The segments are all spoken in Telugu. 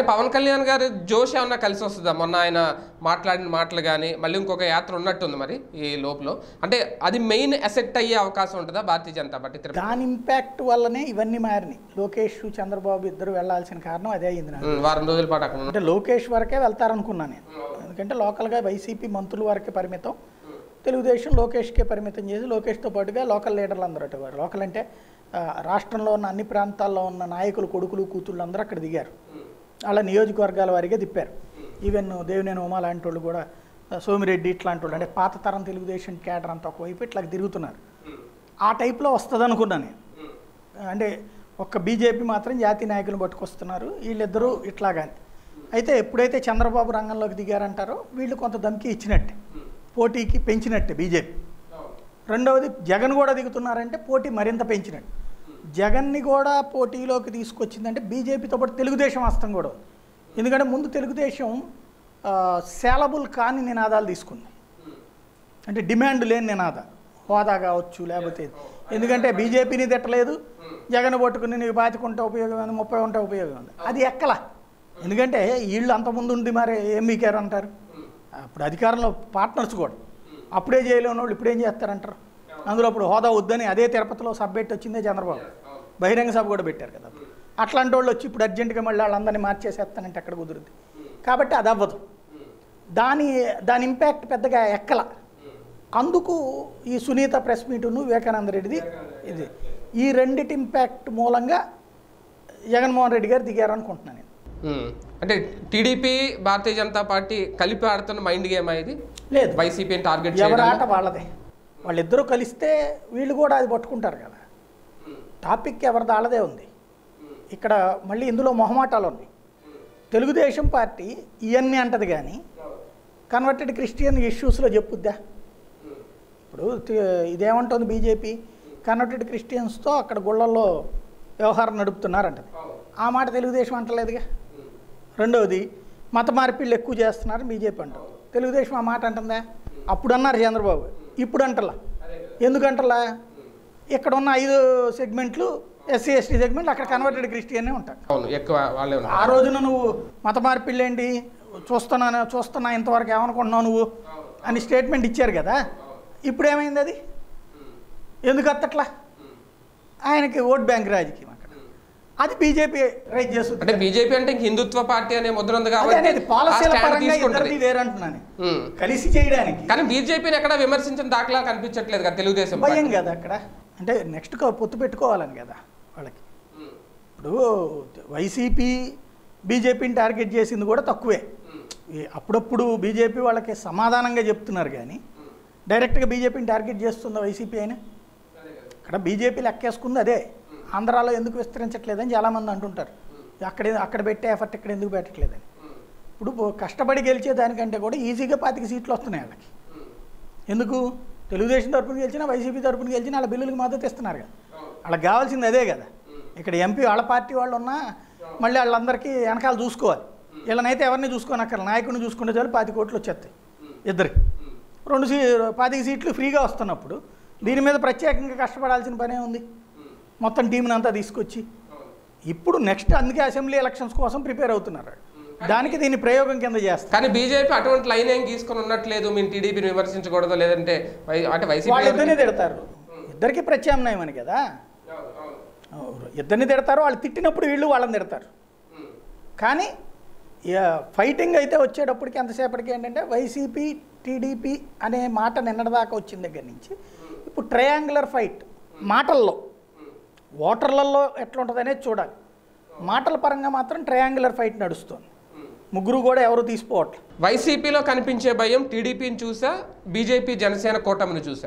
పవన్ కళ్యాణ్ గారు జోష్ ఏమన్నా కలిసి వస్తుందా? మొన్న ఆయన మాట్లాడిన మాటలు కానీ మళ్ళీ ఇంకొక యాత్ర ఉన్నట్టుంది మరి ఈ లోపల. అంటే అది మెయిన్ అసెట్ అయ్యే అవకాశం ఉంటుందా భారతీయ జనతా పార్టీ? దాని ఇంపాక్ట్ వల్లనే ఇవన్నీ మారినాయి. లోకేష్ చంద్రబాబు ఇద్దరు వెళ్లాల్సిన కారణం అదే అయింది. వారం రోజుల పాటు అక్కడ అంటే లోకేష్ వరకే వెళ్తారనుకున్నాను నేను. ఎందుకంటే లోకల్గా వైసీపీ మంత్రుల వరకే పరిమితం, తెలుగుదేశం లోకేష్కే పరిమితం చేసి లోకేష్తో పాటుగా లోకల్ లీడర్లు అందరూ అటువారు. లోకల్ అంటే రాష్ట్రంలో ఉన్న అన్ని ప్రాంతాల్లో ఉన్న నాయకులు కొడుకులు కూతుళ్ళు అందరూ అక్కడ దిగారు. అలా నియోజకవర్గాల వారిగా తిప్పారు. ఈవెన్ దేవినేని ఉమా లాంటి వాళ్ళు కూడా, సోమిరెడ్డి ఇట్లాంటి వాళ్ళు, అంటే పాత తరం తెలుగుదేశం క్యాడర్ అంతా ఒకవైపు ఇట్లా తిరుగుతున్నారు. ఆ టైప్లో వస్తుంది అనుకున్నాను నేను. అంటే ఒక్క బీజేపీ మాత్రం జాతీయ నాయకులను పట్టుకొస్తున్నారు, వీళ్ళిద్దరూ ఇట్లాగాని. అయితే ఎప్పుడైతే చంద్రబాబు రంగంలోకి దిగారంటారో వీళ్ళు కొంత దమ్కి ఇచ్చినట్టే, పోటీకి పెంచినట్టే బీజేపీ. రెండవది జగన్ కూడా దిగుతున్నారంటే పోటీ మరింత పెంచినట్టు. జగన్ని కూడా పోటీలోకి తీసుకొచ్చిందంటే బీజేపీతో పాటు తెలుగుదేశం హస్తం కూడా. ఎందుకంటే ముందు తెలుగుదేశం సేలబుల్ కాని నినాదాలు తీసుకుంది, అంటే డిమాండ్ లేని నినాదాలు, హోదా కావచ్చు లేకపోతే. ఎందుకంటే బీజేపీని తిట్టలేదు, జగన్ పట్టుకుని నీకు 25 ఉంటే ఉపయోగం ఉంది, 30 ఉంటే ఉపయోగం ఉంది, అది ఎక్కలా. ఎందుకంటే వీళ్ళు అంతకుముందు ఉండి మరి ఏం మీకారు అంటారు. అప్పుడు అధికారంలో పార్ట్నర్స్ కూడా అప్పుడే చేయలేని వాళ్ళు ఇప్పుడు ఏం చేస్తారంటారు. అందులో అప్పుడు హోదా వద్దని అదే తిరుపతిలో సభ పెట్టి వచ్చిందే చంద్రబాబు, బహిరంగ సభ కూడా పెట్టారు కదా. అట్లాంటి వాళ్ళు వచ్చి ఇప్పుడు అర్జెంటుగా మళ్ళీ వాళ్ళందరినీ మార్చేసేస్తానంటే ఎక్కడ కుదురుద్ది. కాబట్టి అది అవ్వదు. దాని ఇంపాక్ట్ పెద్దగా ఎక్కల. అందుకు ఈ సునీత ప్రెస్ మీటును వివేకానంద రెడ్డిది ఇది, ఈ రెండిటి ఇంపాక్ట్ మూలంగా జగన్మోహన్ రెడ్డి గారు దిగారనుకుంటున్నాను నేను. అంటే టీడీపీ భారతీయ జనతా పార్టీ కలిపి ఆడుతున్న మైండ్ గేమ్ ఇది లేదు, వైసీపీని టార్గెట్ ఎవరి ఆట వాళ్ళదే. వాళ్ళిద్దరూ కలిస్తే వీళ్ళు కూడా అది పట్టుకుంటారు కదా. టాపిక్ ఎవరిది వాళ్ళదే ఉంది. ఇక్కడ మళ్ళీ ఇందులో మొహమాటాలు ఉన్నాయి. తెలుగుదేశం పార్టీ ఇవన్నీ అంటది కానీ కన్వర్టెడ్ క్రిస్టియన్ ఇష్యూస్లో చెప్పుద్దా? ఇప్పుడు ఇదేమంటుంది బీజేపీ, కన్వర్టెడ్ క్రిస్టియన్స్తో అక్కడ గుళ్ళల్లో వ్యవహారం నడుపుతున్నారంటది. ఆ మాట తెలుగుదేశం అంటలేదుగా. రెండవది మత మార్పిళ్ళు ఎక్కువ చేస్తున్నారు బీజేపీ అంటారు. తెలుగుదేశం ఆ మాట అంటుందా? అప్పుడు అన్నారు చంద్రబాబు, ఇప్పుడు అంటలా. ఎందుకంటలా? ఇక్కడ ఉన్న 5 సెగ్మెంట్లు ఎస్సీ ఎస్టీ సెగ్మెంట్లు, అక్కడ కన్వర్టెడ్ క్రిస్టియనే ఉంటారు. ఆ రోజున నువ్వు మత మార్పిళ్ళు ఏంటి చూస్తున్నా ఇంతవరకు ఏమనుకుంటున్నావు నువ్వు అని స్టేట్మెంట్ ఇచ్చారు కదా. ఇప్పుడు ఏమైంది అది? ఎందుకు అత్తట్లా? ఆయనకి ఓట్ బ్యాంక్ రాజకీయం అక్కడ. అది బీజేపీ రైజ్ చేస్తుంది. అంటే బీజేపీ అంటే హిందుత్వ పార్టీ అనే ముద్ర ఉంది కాబట్టి పాలసీల పరంగా ఇద్దరిది వేరంటున్నాను, కలిసి చేయడానికి. కానీ బీజేపీని ఎక్కడ విమర్శించిన దాఖలా కనిపించట్లేదు కదా తెలుగుదేశం. భయం కదా అక్కడ. అంటే నెక్స్ట్ పొత్తు పెట్టుకోవాలని కదా వాళ్ళకి. ఇప్పుడు వైసీపీ బీజేపీని టార్గెట్ చేసింది కూడా తక్కువే. అప్పుడప్పుడు బీజేపీ వాళ్ళకి సమాధానంగా చెప్తున్నారు కానీ డైరెక్ట్గా బీజేపీని టార్గెట్ చేస్తుందా వైసీపీ అయినా? ఇక్కడ బీజేపీ లెక్కేసుకుంది అదే. ఆంధ్రాలో ఎందుకు విస్తరించట్లేదని చాలామంది అంటుంటారు. అక్కడ పెట్టే ఎఫర్ట్ ఇక్కడ ఎందుకు పెట్టట్లేదని. ఇప్పుడు కష్టపడి గెలిచే దానికంటే కూడా ఈజీగా 25 సీట్లు వస్తున్నాయి వాళ్ళకి. ఎందుకు? తెలుగుదేశం తరపున గెలిచినా వైసీపీ తరపున గెలిచినా వాళ్ళ బిల్లులకు మద్దతు ఇస్తున్నారు కదా. వాళ్ళకి కావాల్సింది అదే కదా. ఇక్కడ ఎంపీ వాళ్ళ పార్టీ వాళ్ళు ఉన్నా మళ్ళీ వాళ్ళందరికీ వెనకాల చూసుకోవాలి. వీళ్ళనైతే ఎవరిని చూసుకోని అక్కడ నాయకుడిని చూసుకుంటే చాలు 20 కోట్లు వచ్చేస్తాయి ఇద్దరికి. 25 సీట్లు ఫ్రీగా వస్తున్నప్పుడు దీని మీద ప్రత్యేకంగా కష్టపడాల్సిన పనే ఉంది. మొత్తం టీంని అంతా తీసుకొచ్చి ఇప్పుడు నెక్స్ట్ అందుకే అసెంబ్లీ ఎలక్షన్స్ కోసం ప్రిపేర్ అవుతున్నారు. దానికి దీన్ని ప్రయోగం కింద చేస్తారు. కానీ బీజేపీ అటువంటి లైన్ ఏం తీసుకొని ఉన్నట్లేదు. మేము టీడీపీని విమర్శించకూడదు లేదంటే అంటే వైసీపీ వాళ్ళు ఇద్దరిని తిడతారు. ఇద్దరికి ప్రత్యామ్నాయం అని కదా. ఇద్దరిని తిడతారు. వాళ్ళు తిట్టినప్పుడు వీళ్ళు వాళ్ళని తిడతారు. కానీ ఫైటింగ్ అయితే వచ్చేటప్పటికి ఎంతసేపటికి ఏంటంటే వైసీపీ టీడీపీ అనే మాట నిన్నటిదాకా వచ్చిన దగ్గర నుంచి ఇప్పుడు ట్రయాంగులర్ ఫైట్ మాటల్లో, ఓటర్లలో ఎట్లుంటుంది అనేది చూడాలి. మాటల పరంగా మాత్రం ట్రయాంగులర్ ఫైట్ నడుస్తుంది. ముగ్గురు కూడా ఎవరు తీసుకోవట్లేదు. వైసీపీలో కనిపించే భయం టీడీపీని చూసా, బీజేపీ జనసేన కూటమిని చూసా,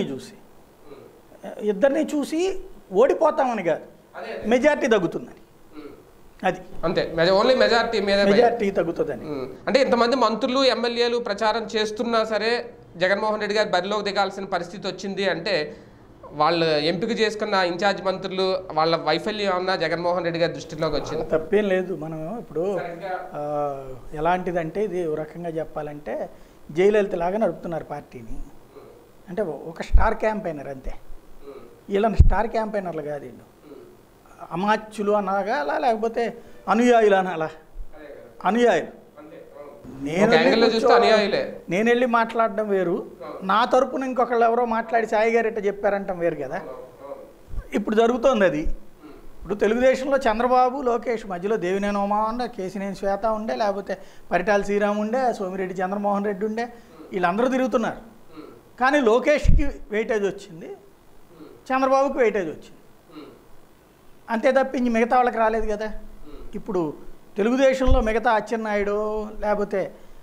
ఇద్దరిని చూసి ఓడిపోతామని కాదు, మెజార్టీ తగ్గుతుందని. అది అంతే, ఓన్లీ మెజార్టీ తగ్గుతుందని. అంటే ఇంతమంది మంత్రులు ఎమ్మెల్యేలు ప్రచారం చేస్తున్నా సరే జగన్మోహన్ రెడ్డి గారు బరిలోకి దిగాల్సిన పరిస్థితి వచ్చింది అంటే వాళ్ళు ఎంపిక చేసుకున్న ఇన్ఛార్జ్ మంత్రులు వాళ్ళ వైఫల్యం ఏమన్నా జగన్మోహన్ రెడ్డి గారి దృష్టిలోకి వచ్చింది? తప్పేం లేదు. మనం ఇప్పుడు ఎలాంటిదంటే ఇది ఒక రకంగా చెప్పాలంటే జయలలిత లాగా నడుపుతున్నారు పార్టీని. అంటే ఒక స్టార్ క్యాంపెయినర్ అంతే. వీళ్ళని స్టార్ క్యాంపెయినర్లు కాదు, వీళ్ళు అమాత్యులు అనాలా లేకపోతే అనుయాయులు అనాలా. అనుయాయులు. నేను వెళ్ళి మాట్లాడడం వేరు, నా తరపున ఇంకొకళ్ళు ఎవరో మాట్లాడి సాయి గారు ఇట్లా చెప్పారంటాం వేరు కదా. ఇప్పుడు జరుగుతోంది అది. ఇప్పుడు తెలుగుదేశంలో చంద్రబాబు, లోకేష్, మధ్యలో దేవినేని ఉమా ఉండే, కేసినేని శ్వేత ఉండే, లేకపోతే పరిటాల శ్రీరామ్ ఉండే, సోమిరెడ్డి చంద్రమోహన్ రెడ్డి ఉండే, వీళ్ళందరూ తిరుగుతున్నారు. కానీ లోకేష్కి వెయిటేజ్ వచ్చింది, చంద్రబాబుకి వెయిటేజ్ వచ్చింది, అంతే తప్పించి మిగతా వాళ్ళకి రాలేదు కదా. ఇప్పుడు తెలుగుదేశంలో మిగతా అచ్చెన్నాయుడు లేకపోతే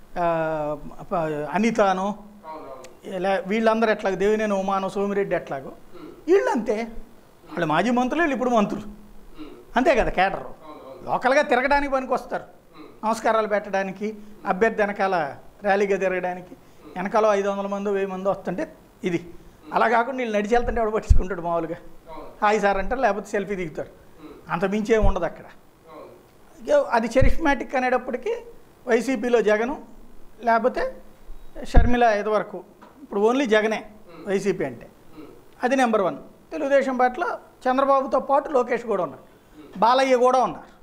అనితాను వీళ్ళందరూ ఎట్లాగో, దేవినేని ఉమాను, సోమిరెడ్డి ఎట్లాగో వీళ్ళంతే. వాళ్ళు మాజీ మంత్రులు, వీళ్ళు ఇప్పుడు మంత్రులు అంతే కదా. కేడరు లోకల్గా తిరగడానికి పనికి వస్తారు, నమస్కారాలు పెట్టడానికి, అభ్యర్థి వెనకాల ర్యాలీగా తిరగడానికి. వెనకాల 500 మంది 1000 మంది వస్తుంటే ఇది అలా కాకుండా వీళ్ళు నడిచి వెళ్తుంటే ఎవడు పట్టించుకుంటాడు. మామూలుగా హాయ్ సార్ అంటారు, లేకపోతే సెల్ఫీ దిగుతారు, అంత మించి ఏమి ఉండదు అక్కడ. అది చరిష్మాటిక్ అనేటప్పటికీ వైసీపీలో జగను, లేకపోతే షర్మిల ఇదివరకు, ఇప్పుడు ఓన్లీ జగనే వైసీపీ అంటే, అది నెంబర్ 1. తెలుగుదేశం పార్టీలో చంద్రబాబుతో పాటు లోకేష్ కూడా ఉన్నారు, బాలయ్య కూడా ఉన్నారు,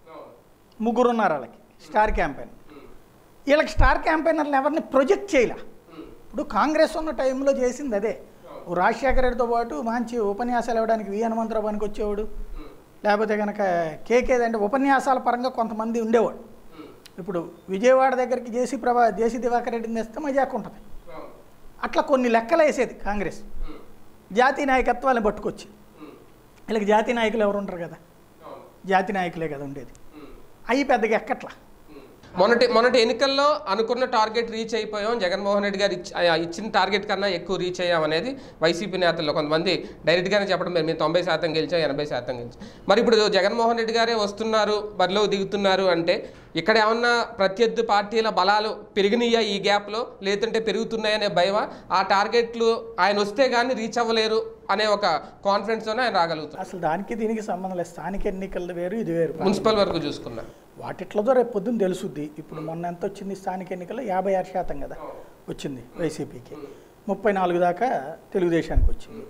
3 ఉన్నారు. వాళ్ళకి స్టార్ క్యాంపెయిన్. వీళ్ళకి స్టార్ క్యాంపెయినర్లు ఎవరిని ప్రొజెక్ట్ చేయలే. ఇప్పుడు కాంగ్రెస్ ఉన్న టైంలో చేసింది అదే. రాజశేఖర రెడ్డితో పాటు మంచి ఉపన్యాసాలు ఇవ్వడానికి వి హనుమంతరావు పనికి వచ్చేవాడు, లేకపోతే కనుక కేకే అంటే ఉపన్యాసాల పరంగా కొంతమంది ఉండేవాడు. ఇప్పుడు విజయవాడ దగ్గరికి జేసీ దివాకర్ రెడ్డిని తెస్తే మజాక్ ఉంటుంది. అట్లా కొన్ని లెక్కలు వేసేది కాంగ్రెస్, జాతీయ నాయకత్వాన్ని పట్టుకొచ్చి. వీళ్ళకి జాతీయ నాయకులు ఎవరు ఉంటారు కదా, జాతీయ నాయకులే కదా ఉండేది. అవి పెద్దగా ఎక్కట్లా. మొన్నటి ఎన్నికల్లో అనుకున్న టార్గెట్ రీచ్ అయిపోయాం, జగన్మోహన్ రెడ్డి గారు ఇచ్చిన టార్గెట్ కన్నా ఎక్కువ రీచ్ అయ్యాం అనేది వైసీపీ నేతల్లో కొంతమంది డైరెక్ట్గానే చెప్పడం, మేము 90% గెలిచాం, 80% గెలిచాం. మరి ఇప్పుడు జగన్మోహన్ రెడ్డి గారే వస్తున్నారు, బరిలో దిగుతున్నారు అంటే ఇక్కడ ఏమన్నా ప్రత్యర్థి పార్టీల బలాలు పెరిగినాయా ఈ గ్యాప్లో, లేదంటే పెరుగుతున్నాయనే భయమా? ఆ టార్గెట్లు ఆయన వస్తే కానీ రీచ్ అవ్వలేరు అనే ఒక కాన్ఫిడెన్స్తోనే ఆయన రాగలుగుతారు. అసలు దానికి దీనికి సంబంధం లేదు. స్థానిక ఎన్నికలు వేరు, ఇది వేరు. మున్సిపల్ వరకు చూసుకున్నా వాటిట్లతో రేపు పొద్దున్న తెలుసుద్ది. ఇప్పుడు మొన్న ఎంత వచ్చింది స్థానిక ఎన్నికల్లో? 56% కదా వచ్చింది వైసీపీకి, 34 దాకా తెలుగుదేశానికి వచ్చింది,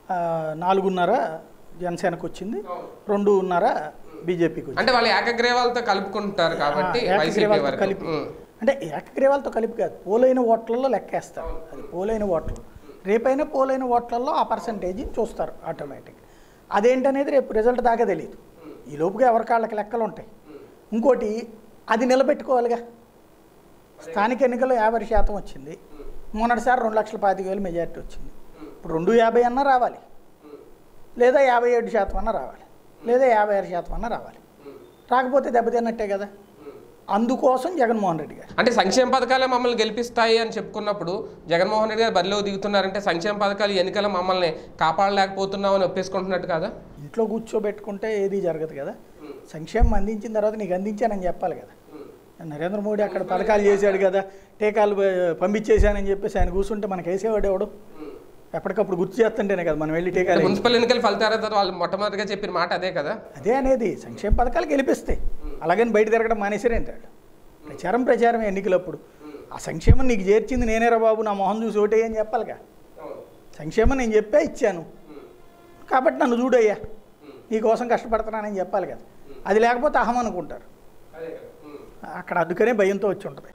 4.5 జనసేనకు వచ్చింది, 2.5 బీజేపీకి వచ్చింది. అంటే వాళ్ళు ఏకగ్రీవాలతో కలుపుకుంటారు కాబట్టి కలిపి, అంటే ఏకగ్రీవాలతో కలిపి కాదు, పోలైన ఓట్లలో లెక్కేస్తారు. అది పోలైన ఓట్లు, రేపైనా పోలైన ఓట్లలో ఆ పర్సంటేజ్ని చూస్తారు ఆటోమేటిక్. అదేంటనేది రేపు రిజల్ట్ దాకా తెలియదు. ఈ లోపుగా ఎవరికాళ్ళకి లెక్కలు ఉంటాయి. ఇంకోటి అది నిలబెట్టుకోవాలిగా. స్థానిక ఎన్నికల్లో 50% వచ్చింది, మొన్నటిసారి 2,25,000 మెజార్టీ వచ్చింది. ఇప్పుడు 250 అన్నా రావాలి, లేదా 57% అన్నా రావాలి, లేదా 56% అన్నా రావాలి. రాకపోతే దెబ్బతిన్నట్టే కదా. అందుకోసం జగన్మోహన్ రెడ్డి గారు అంటే సంక్షేమ పథకాలే మమ్మల్ని గెలిపిస్తాయి అని చెప్పుకున్నప్పుడు జగన్మోహన్ రెడ్డి గారు బరిలో దిగుతున్నారంటే సంక్షేమ పథకాలు ఎన్నికలు మమ్మల్ని కాపాడలేకపోతున్నాం అని ఒప్పేసుకుంటున్నట్టు కదా. ఇంట్లో కూర్చోబెట్టుకుంటే ఏది జరగదు కదా. సంక్షేమం అందించిన తర్వాత నీకు అందించానని చెప్పాలి కదా. నరేంద్ర మోడీ అక్కడ పథకాలు చేశాడు కదా, టీకాలు పంపించేశానని చెప్పేసి ఆయన కూర్చుంటే మనకు వేసేవాడు ఎవడు? ఎప్పటికప్పుడు గుర్తు చేస్తుంటేనే కదా మనం వెళ్ళి టీకాలు. మున్సిపల్ ఎన్నికలు ఫలితాల తర్వాత వాళ్ళు మొట్టమొదటిగా చెప్పిన మాట అదే కదా. అదే అనేది సంక్షేమ పథకాలు గెలిపిస్తాయి, అలాగని బయట తిరగడం మానేసారేంటాడు. ప్రచారమే ఎన్నికలప్పుడు. ఆ సంక్షేమం నీకు చేర్చింది నేనేరా బాబు, నా మొహం చూసి ఓటేయని చెప్పాలిగా. సంక్షేమం నేను చెప్పే ఇచ్చాను కాబట్టి నన్ను చూడయ్యా, నీకోసం కష్టపడుతున్నానని చెప్పాలి కదా. అది లేకపోతే అహం అనుకుంటారు అక్కడ. అందుకనే భయంతో వచ్చి ఉంటుంది.